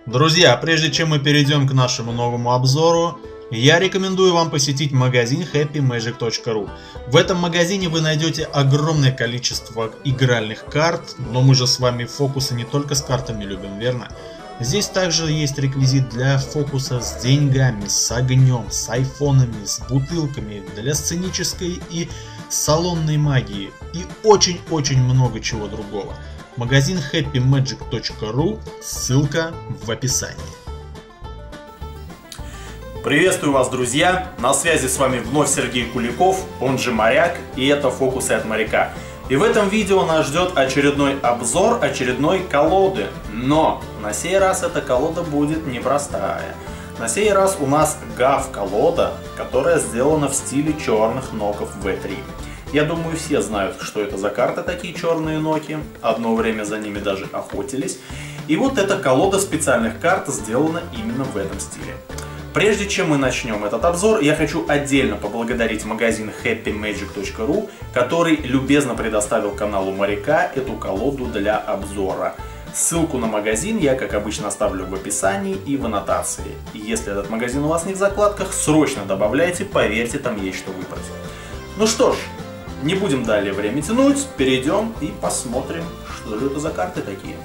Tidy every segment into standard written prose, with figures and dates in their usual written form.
Друзья, прежде чем мы перейдем к нашему новому обзору, я рекомендую вам посетить магазин happymagic.ru. В этом магазине вы найдете огромное количество игральных карт, но мы же с вами фокусы не только с картами любим, верно? Здесь также есть реквизит для фокуса с деньгами, с огнем, с айфонами, с бутылками, для сценической и салонной магии и очень-очень много чего другого. Магазин happymagic.ru, ссылка в описании. Приветствую вас, друзья! На связи с вами вновь Сергей Куликов, он же Моряк, и это фокусы от Моряка. И в этом видео нас ждет очередной обзор очередной колоды. Но на сей раз эта колода будет непростая. На сей раз у нас ГАФ-колода, которая сделана в стиле черных ноков V3. Я думаю, все знают, что это за карты такие черные ноки. Одно время за ними даже охотились. И вот эта колода специальных карт сделана именно в этом стиле. Прежде чем мы начнем этот обзор, я хочу отдельно поблагодарить магазин happymagic.ru, который любезно предоставил каналу Моряка эту колоду для обзора. Ссылку на магазин я, как обычно, оставлю в описании и в аннотации. И если этот магазин у вас не в закладках, срочно добавляйте, поверьте, там есть что выбрать. Ну что ж, не будем далее время тянуть, перейдем и посмотрим, что же это за карты такие.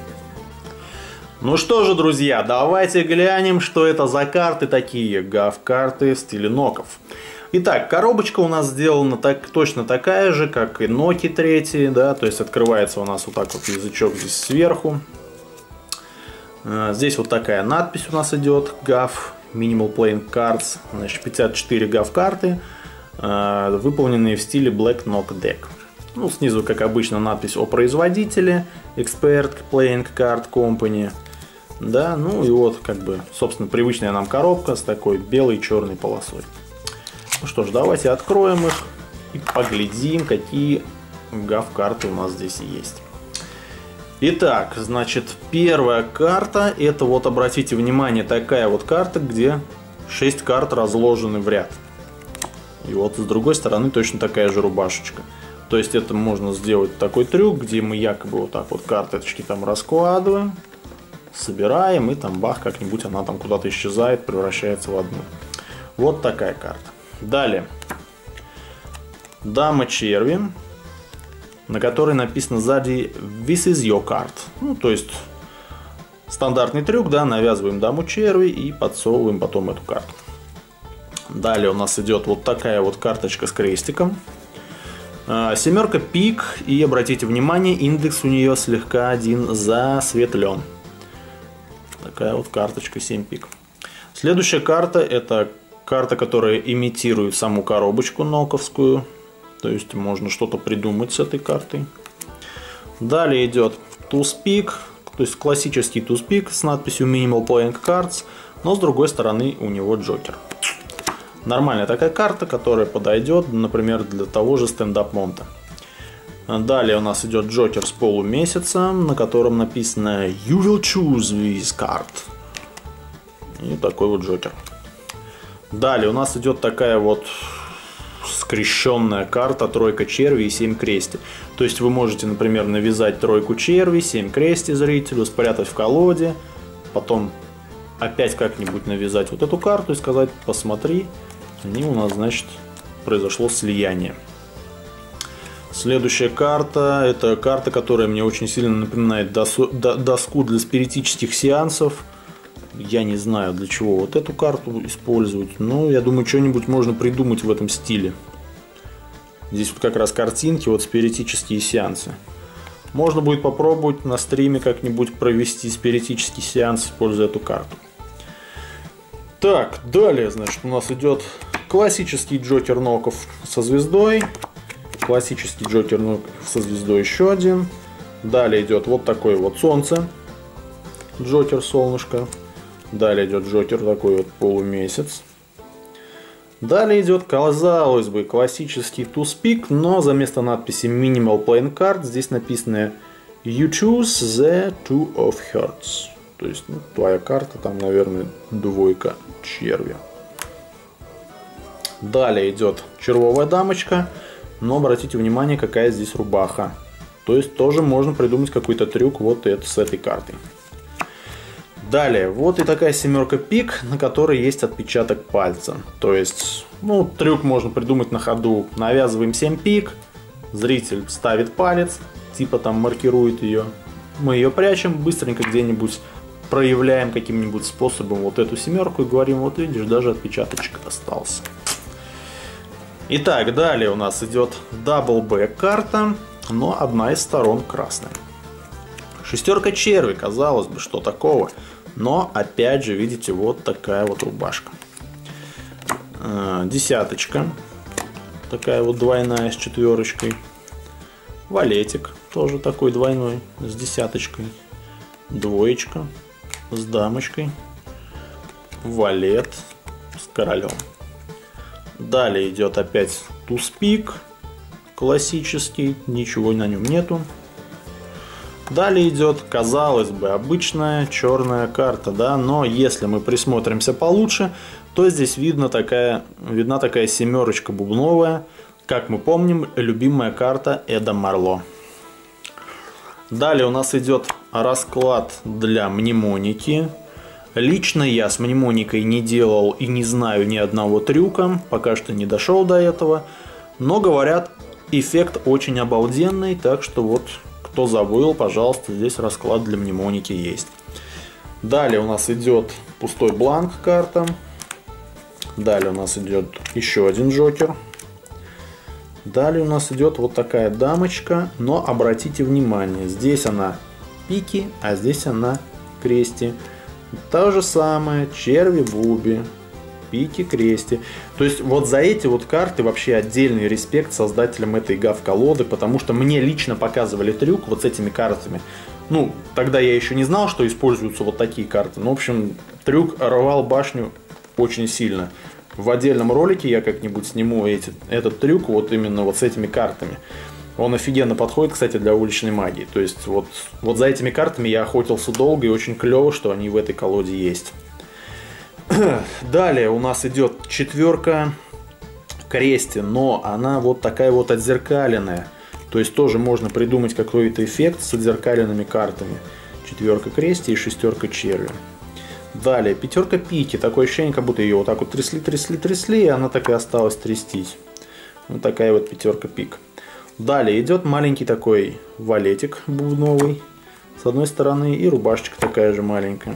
Ну что же, друзья, давайте глянем, что это за карты такие, ГАФ-карты в стиле ноков. Итак, коробочка у нас сделана точно такая же, как и ноки третьи, да, то есть открывается у нас вот так вот язычок здесь сверху. Здесь вот такая надпись у нас идет, GAF, Minimal Playing Cards, значит 54 ГАФ-карты, выполненные в стиле Black Knock Deck. Ну, снизу, как обычно, надпись о производителе, Expert Playing Card Company. Да, ну и вот, как бы, собственно, привычная нам коробка с такой белой и черной полосой. Ну что ж, давайте откроем их и поглядим, какие ГАФ-карты у нас здесь есть. Итак, значит, первая карта, это вот, обратите внимание, такая вот карта, где 6 карт разложены в ряд. И вот с другой стороны точно такая же рубашечка. То есть это можно сделать такой трюк, где мы якобы вот так вот карточки там раскладываем, собираем, и там бах, как-нибудь она там куда-то исчезает, превращается в одну. Вот такая карта. Далее. Дама черви, на которой написано сзади This is your card. Ну, то есть стандартный трюк, да, навязываем даму черви и подсовываем потом эту карту. Далее у нас идет вот такая вот карточка с крестиком. Семерка пик, и обратите внимание, индекс у нее слегка один засветлен. Такая вот карточка 7 пик. Следующая карта, это карта, которая имитирует саму коробочку ноковскую. То есть можно что-то придумать с этой картой. Далее идет туз пик, то есть классический туз пик с надписью Minimal Playing Cards, но с другой стороны у него джокер. Нормальная такая карта, которая подойдет, например, для того же стендап-монта. Далее у нас идет джокер с полумесяцем, на котором написано You will choose this card. И такой вот джокер. Далее у нас идет такая вот скрещенная карта, тройка черви и 7 крести. То есть вы можете, например, навязать тройку черви, 7 крести зрителю, спрятать в колоде, потом опять как-нибудь навязать вот эту карту и сказать: посмотри, и у нас, значит, произошло слияние. Следующая карта, это карта, которая мне очень сильно напоминает доску для спиритических сеансов. Я не знаю, для чего вот эту карту использовать, но я думаю, что-нибудь можно придумать в этом стиле. Здесь вот как раз картинки, вот спиритические сеансы. Можно будет попробовать на стриме как-нибудь провести спиритический сеанс, используя эту карту. Так, далее, значит, у нас идет классический джокер ноков со звездой. Классический джокер ноков со звездой еще один. Далее идет вот такое вот солнце. Джокер солнышко. Далее идет джокер такой вот полумесяц. Далее идет, казалось бы, классический туз-пик, но за место надписи Minimal Playing Card здесь написано You choose the two of hearts. То есть, ну, твоя карта, там, наверное, двойка черви. Далее идет червовая дамочка, но обратите внимание, какая здесь рубаха. То есть тоже можно придумать какой-то трюк вот это с этой картой. Далее, вот и такая семерка пик, на которой есть отпечаток пальца. То есть, ну, трюк можно придумать на ходу. Навязываем 7 пик, зритель ставит палец, типа там маркирует ее. Мы ее прячем, быстренько где-нибудь проявляем каким-нибудь способом вот эту семерку и говорим, вот видишь, даже отпечаточек остался. Итак, далее у нас идет даблбэк карта, но одна из сторон красная. Шестерка черви, казалось бы, что такого. Но, опять же, видите, вот такая вот рубашка. Десяточка. Такая вот двойная с четверочкой. Валетик. Тоже такой двойной с десяточкой. Двоечка с дамочкой. Валет с королем. Далее идет опять туз-пик. Классический. Ничего на нем нету. Далее идет, казалось бы, обычная черная карта, да, но если мы присмотримся получше, то здесь видна такая семерочка бубновая, как мы помним, любимая карта Эда Марло. Далее у нас идет расклад для мнемоники. Лично я с мнемоникой не делал и не знаю ни одного трюка, пока что не дошел до этого, но говорят, эффект очень обалденный, так что вот... Кто забыл, пожалуйста, здесь расклад для мнемоники есть. Далее у нас идет пустой бланк карта. Далее у нас идет еще один джокер. Далее у нас идет вот такая дамочка. Но обратите внимание, здесь она пики, а здесь она крести. То же самое, черви, буби, пики, крести. То есть вот за эти вот карты вообще отдельный респект создателям этой гав-колоды, потому что мне лично показывали трюк вот с этими картами. Ну, тогда я еще не знал, что используются вот такие карты. Ну, в общем, трюк рвал башню очень сильно. В отдельном ролике я как-нибудь сниму этот трюк вот именно вот с этими картами. Он офигенно подходит, кстати, для уличной магии. То есть вот за этими картами я охотился долго, и очень клево, что они в этой колоде есть. Далее у нас идет четверка крести, но она вот такая вот отзеркаленная. То есть тоже можно придумать какой-то эффект с отзеркаленными картами. Четверка крести и шестерка черви. Далее пятерка пики. Такое ощущение, как будто ее вот так вот трясли, и она так и осталась трястись. Вот такая вот пятерка пик. Далее идет маленький такой валетик бубновый с одной стороны и рубашечка такая же маленькая.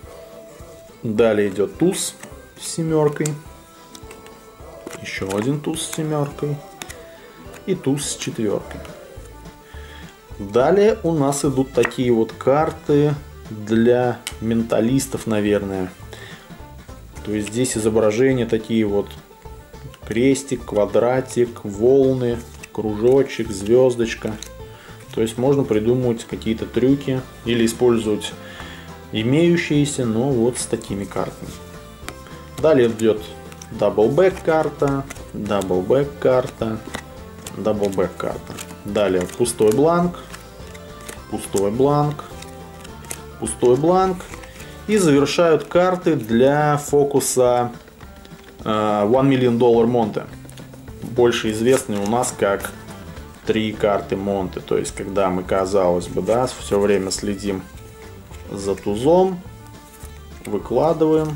Далее идет туз с семеркой. Еще один туз с семеркой. И туз с четверкой. Далее у нас идут такие вот карты для менталистов, наверное. То есть здесь изображения такие вот: крестик, квадратик, волны, кружочек, звездочка. То есть можно придумывать какие-то трюки или использовать имеющиеся, но вот с такими картами. Далее идет даблбэк карта, даблбэк карта, даблбэк карта. Далее пустой бланк, пустой бланк, пустой бланк. И завершают карты для фокуса $1 Million Monte. Больше известный у нас как 3 карты Монте. То есть когда мы, казалось бы, да, все время следим за тузом, выкладываем,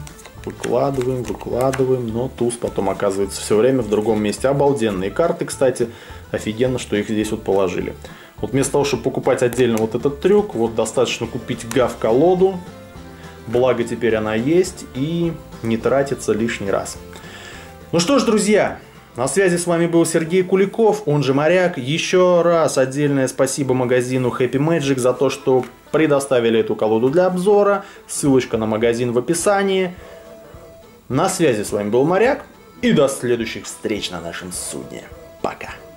но туз потом оказывается все время в другом месте. Обалденные карты, кстати, офигенно, что их здесь вот положили. Вот вместо того, чтобы покупать отдельно вот этот трюк, вот достаточно купить гав-колоду, благо теперь она есть, и не тратится лишний раз. Ну что ж, друзья, на связи с вами был Сергей Куликов, он же Моряк. Еще раз отдельное спасибо магазину Happy Magic за то, что предоставили эту колоду для обзора. Ссылочка на магазин в описании. На связи с вами был Моряк. И до следующих встреч на нашем судне. Пока.